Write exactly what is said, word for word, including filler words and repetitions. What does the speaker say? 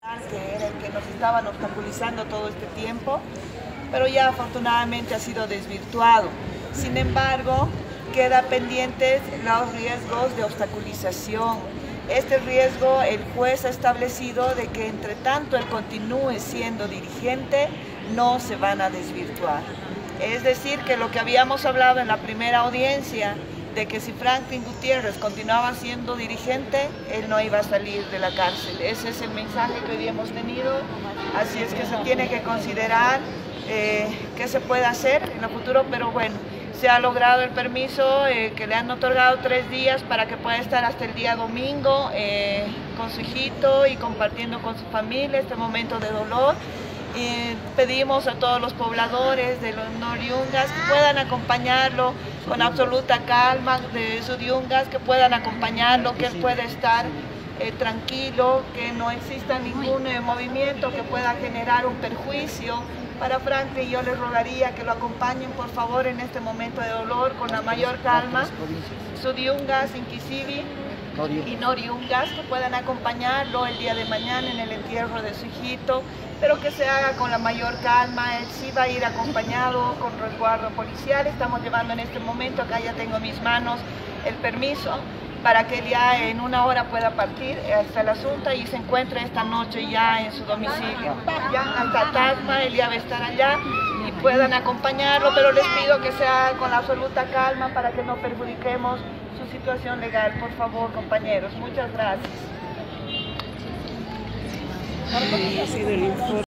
que era el que nos estaban obstaculizando todo este tiempo, pero ya afortunadamente ha sido desvirtuado. Sin embargo, queda pendientes los riesgos de obstaculización. Este riesgo el juez ha establecido de que entre tanto él continúe siendo dirigente, no se van a desvirtuar. Es decir, que lo que habíamos hablado en la primera audiencia, de que si Franklin Gutiérrez continuaba siendo dirigente, él no iba a salir de la cárcel. Ese es el mensaje que hoy hemos tenido, así es que se tiene que considerar eh, qué se puede hacer en el futuro, pero bueno, se ha logrado el permiso eh, que le han otorgado tres días para que pueda estar hasta el día domingo eh, con su hijito y compartiendo con su familia este momento de dolor. Y pedimos a todos los pobladores de los Noriungas que puedan acompañarlo con absoluta calma, de Suriungas, que puedan acompañarlo, que él pueda estar eh, tranquilo, que no exista ningún eh, movimiento que pueda generar un perjuicio para Franklin. Yo les rogaría que lo acompañen por favor en este momento de dolor con la mayor calma. Suriungas, Inquisivi y Noriungas, que puedan acompañarlo el día de mañana en el entierro de su hijito, pero que se haga con la mayor calma. Él sí va a ir acompañado con resguardo policial. Estamos llevando en este momento, acá ya tengo en mis manos el permiso para que él ya en una hora pueda partir hasta la Asunta y se encuentre esta noche ya en su domicilio. Ya hasta Tacna, él ya va a estar allá y puedan acompañarlo, pero les pido que sea con la absoluta calma para que no perjudiquemos su situación legal, por favor, compañeros. Muchas gracias.